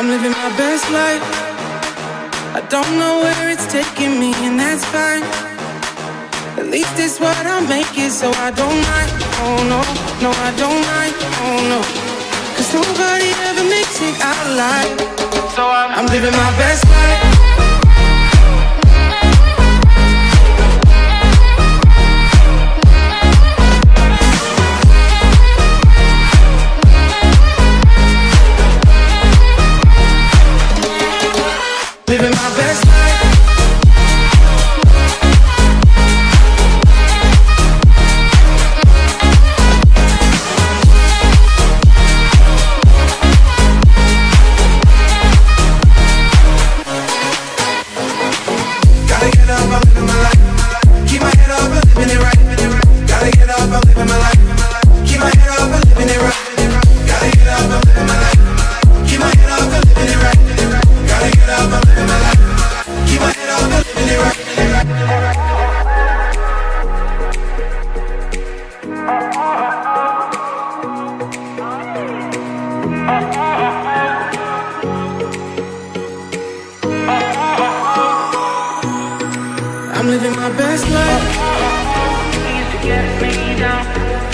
I'm living my best life. I don't know where it's taking me, and that's fine. At least it's what I make it, so I don't mind. Oh no, no, I don't mind. Oh no, 'cause nobody ever makes it out alive. So I'm living my best life. Living my best life. Gotta get up, I'm living my life. Keep my head up, I'm living it right. Gotta get up, I'm living my life. Keep my head up, I'm living it right. Gotta get up, I'm living my life. Keep my head up, I'm living it right. Gotta get up, I'm living my life. Keep my head up, I'm living it right. I'm living my best life. Used to get me down.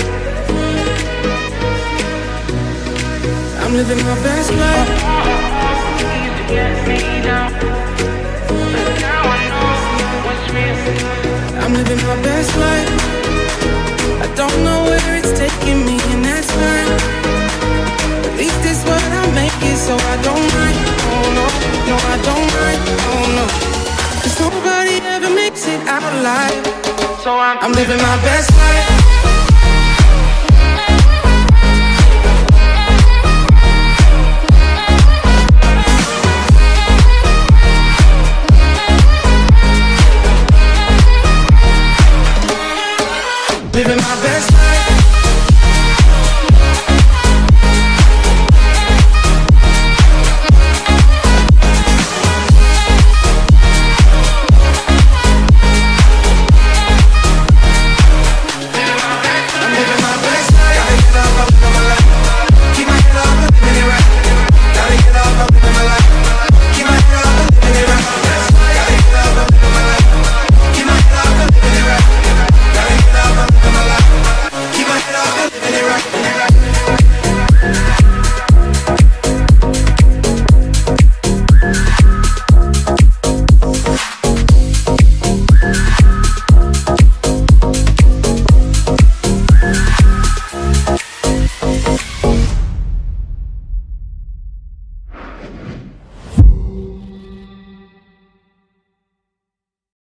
I'm living my best life. Used to get me down. But now I know what's real. I'm living my best life. I don't know where it's taking me, and that's fine. At least it's what I make it, so I don't mind. Oh no, no, I don't mind. Oh no, 'cause nobody ever makes it out alive. So I'm living my best life.